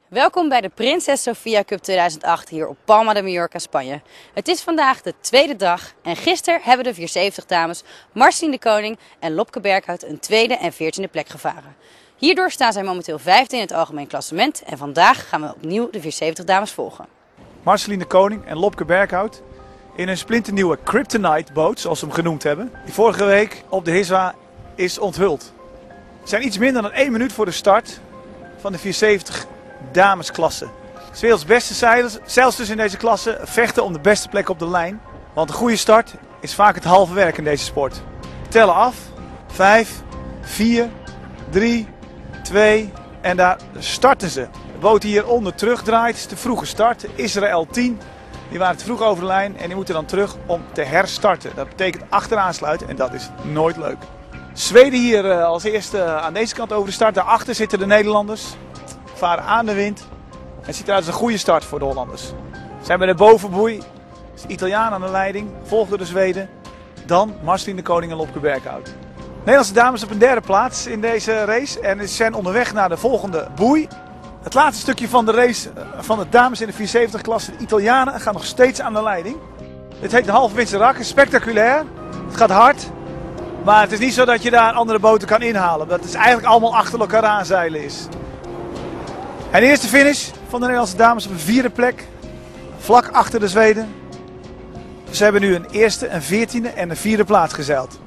Welkom bij de Prinses Sofia Cup 2008 hier op Palma de Mallorca, Spanje. Het is vandaag de tweede dag en gisteren hebben de 470 dames Marceline de Koning en Lopke Berghout een tweede en 14e plek gevaren. Hierdoor staan zij momenteel vijfde in het algemeen klassement en vandaag gaan we opnieuw de 470 dames volgen. Marceline de Koning en Lopke Berghout in een splinternieuwe Kryptonite boot, zoals ze hem genoemd hebben, die vorige week op de Hiswa is onthuld. We zijn iets minder dan 1 minuut voor de start van de 470 damesklasse. De werelds beste zeilsters in deze klasse vechten om de beste plek op de lijn. Want een goede start is vaak het halve werk in deze sport. We tellen af. 5, 4, 3, 2 en daar starten ze. De boot die hieronder terugdraait is de vroege start. Israël 10. Die waren te vroeg over de lijn en die moeten dan terug om te herstarten. Dat betekent achteraan sluiten en dat is nooit leuk. Zweden hier als eerste aan deze kant over de start. Daarachter zitten de Nederlanders. Varen aan de wind. Het ziet eruit als een goede start voor de Hollanders. Ze zijn bij de bovenboei. Is de Italiaan aan de leiding. Volgt door de Zweden. Dan Marceline de Koning en Lopke Berghout. Nederlandse dames op een derde plaats in deze race. En ze zijn onderweg naar de volgende boei. Het laatste stukje van de race van de dames in de 470 klasse. De Italianen gaan nog steeds aan de leiding. Dit heet de halve rak. Spectaculair. Het gaat hard. Maar het is niet zo dat je daar andere boten kan inhalen. Dat het eigenlijk allemaal achter elkaar aanzeilen is. En de eerste finish van de Nederlandse dames op een 4e plek. Vlak achter de Zweden. Ze hebben nu een eerste, een 14e en een 4e plaats gezeild.